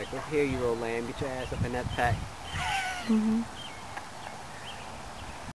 like, look here, you little lamb, get your ass up in that pack. Mm-hmm.